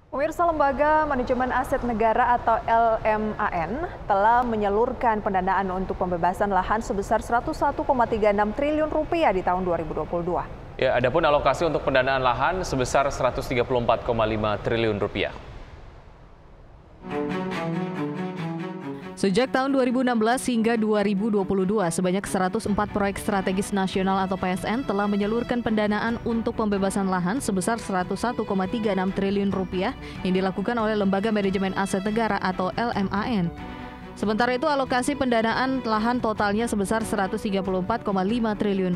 Pemirsa, Lembaga Manajemen Aset Negara atau LMAN telah menyalurkan pendanaan untuk pembebasan lahan sebesar Rp101,36 triliun di tahun 2022. Ya, adapun alokasi untuk pendanaan lahan sebesar Rp134,5 triliun. Sejak tahun 2016 hingga 2022, sebanyak 104 proyek strategis nasional atau PSN telah menyalurkan pendanaan untuk pembebasan lahan sebesar Rp101,36 triliun yang dilakukan oleh Lembaga Manajemen Aset Negara atau LMAN. Sementara itu, alokasi pendanaan lahan totalnya sebesar Rp134,5 triliun.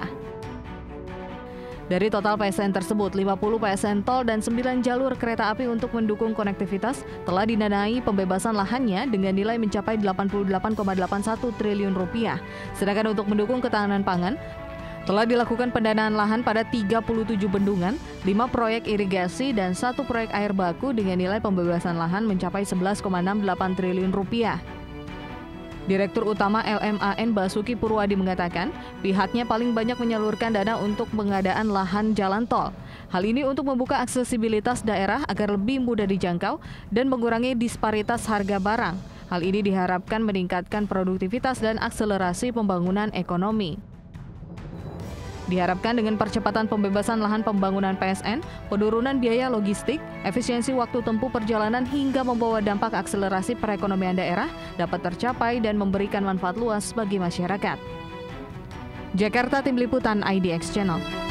Dari total PSN tersebut, 50 PSN tol dan 9 jalur kereta api untuk mendukung konektivitas telah didanai pembebasan lahannya dengan nilai mencapai Rp88,81 triliun. Sedangkan untuk mendukung ketahanan pangan, telah dilakukan pendanaan lahan pada 37 bendungan, 5 proyek irigasi, dan 1 proyek air baku dengan nilai pembebasan lahan mencapai Rp11,68 triliun. Direktur Utama LMAN Basuki Purwadi mengatakan, pihaknya paling banyak menyalurkan dana untuk pengadaan lahan jalan tol. Hal ini untuk membuka aksesibilitas daerah agar lebih mudah dijangkau dan mengurangi disparitas harga barang. Hal ini diharapkan meningkatkan produktivitas dan akselerasi pembangunan ekonomi. Diharapkan dengan percepatan pembebasan lahan pembangunan PSN, penurunan biaya logistik, efisiensi waktu tempuh perjalanan hingga membawa dampak akselerasi perekonomian daerah dapat tercapai dan memberikan manfaat luas bagi masyarakat. Jakarta, Tim Liputan IDX Channel.